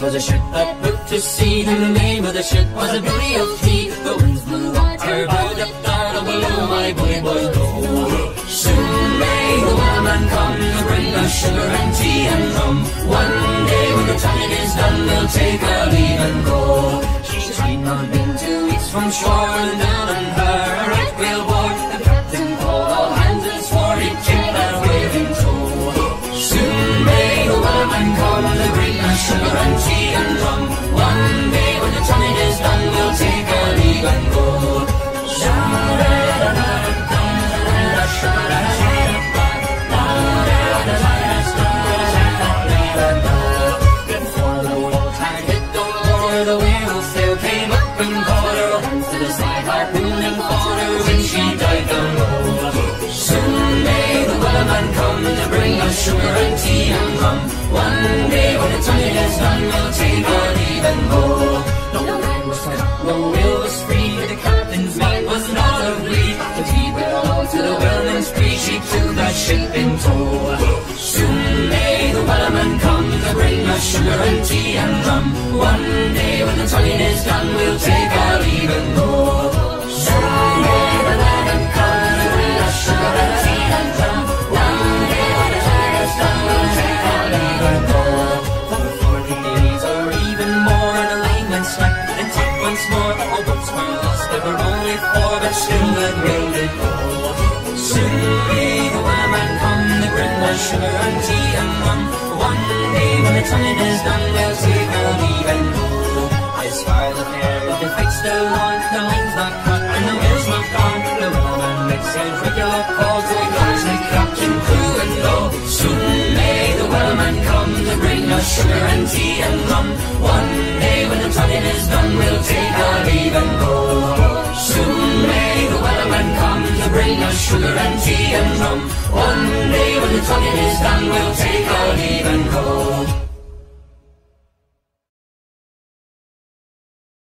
was a ship that put to sea, and the name of the ship was a Billy of Tea. The winds blew up her bow, up down and below, my bully boys go. Soon may the Wellerman come to bring us sugar and tea and rum. One day when the tonguing is done, we'll take our leave and go. She'd not been 2 weeks from shore, and down on her a right whale bore. The captain called all hands and swore he'd keep that whale in tow. Soon may the Wellerman come to bring us sugar and tea and rum. One day when the tonguing is done, we'll take our leave and go. Before the boat had hit the water, the whale sail came up and caught her. Hands to the side, harpooned and fought her when she dived down low. Soon may the Wellerman come to bring us sugar and tea and rum. One day when the tonguing is done, we'll take our leave and go. No man was cut, no whale was free, the captain's mind was not of glee. To keep it all to the Wellerman's tree, she took that ship in tow. Soon may the Wellerman come to bring us sugar and tea and rum. One day when the tonguing is done, we'll take our leave and go. Soon may the Wellerman come to bring us sugar and tea and rum. One day when the tonguing is done, we'll take our leave and go. For 40 days or even more, the line went slack and tack once more. All boats were lost, there were only 4, but still that whale did go. Soon may the Wellerman come to bring us sugar and tea and rum. One day when the tonguing is done, we'll take our leave and go. I spy the fair, but the fight's still on. The line's not cut and the whale's not gone. The Wellerman makes his regular call to the guards, the captain, crew and low. Soon may the Wellerman come to bring us sugar and tea and rum. One day when the tonguing is done, we'll take our leave and go. Soon may the Wellerman come to bring us sugar and tea and rum. One day when the tonguing is done, we'll